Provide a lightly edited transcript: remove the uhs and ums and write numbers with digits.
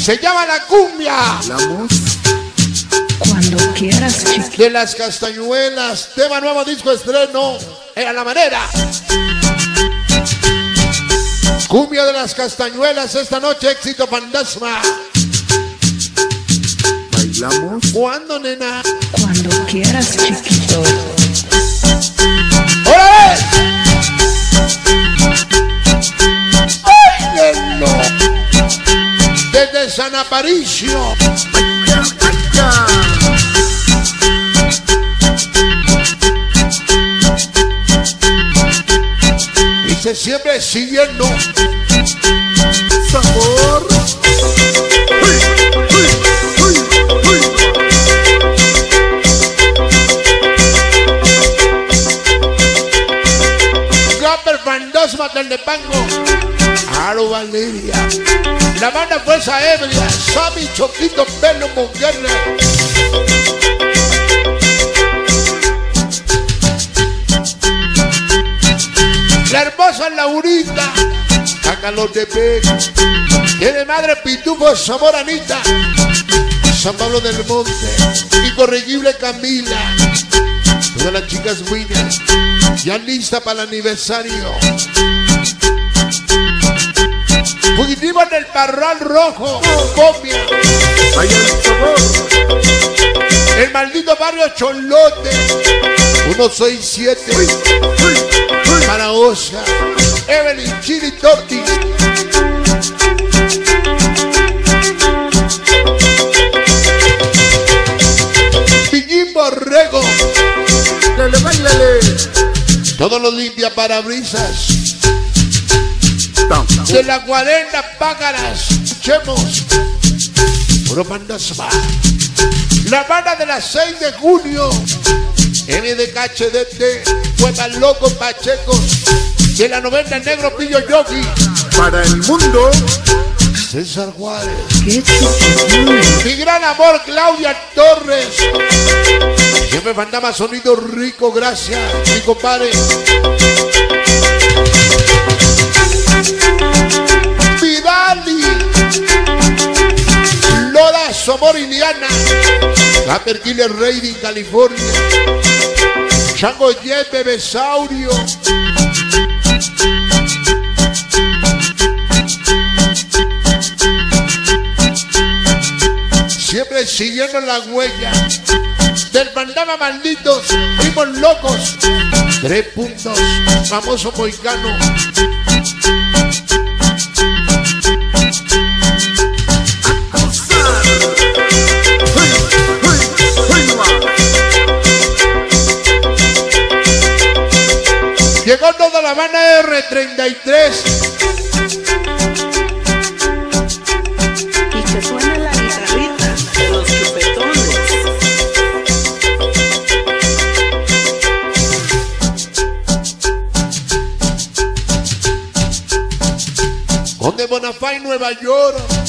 Se llama La Cumbia. Bailamos Cuando quieras, chiquito. De las Castañuelas. Tema nuevo, disco estreno. Era la manera. Cumbia de las Castañuelas. Esta noche, éxito fantasma. Bailamos ¿Cuándo, nena? Cuando quieras, chiquito. ¡Órale! ¡Óiganlo! Desde San Aparicio. Y se siempre siguiendo. sabor. Gopper Fantasma del de Pango. Aro Valeria. La banda Fuerza Ebria. Sammy Choquito Pelo Monguerra. La hermosa Laurita. Sácalo de pecho. Tiene madre Pitufo Zamoranita. San Pablo del Monte. Incorregible Camila. Todas las chicas buenas. Ya lista para el aniversario. Fugitivo en el Parral Rojo. Copia. Vaya el sabor. El maldito barrio Cholote. 167. Para Oscar. Evelyn Chili Tortis. Pillín Borrego. Bailale, bailale. Todos los limpia parabrisas. Tam. De la 40 pájaras. Escuchemos. Puro fantasma. La banda de las 6 de junio. MDKHDT. Juegan Loco Pacheco. De la 90 Negro Pillo Yogi. Para el mundo. César Juárez. Qué chiquitito. Mi gran amor Claudia Torres. Siempre fantasma sonido rico. Gracias, mi compadre. Vidali. Lola Somor Iliana. Capper Killer Raiding California. Chango Jet Bebesaurio. Siempre siguiendo la huella del fantasma malditos. Vimos locos. 3 puntos. Famoso moicano. Llegó toda la banda R33. Y que suene la guitarrita de los chupetones. Conde Bonafay, Nueva York.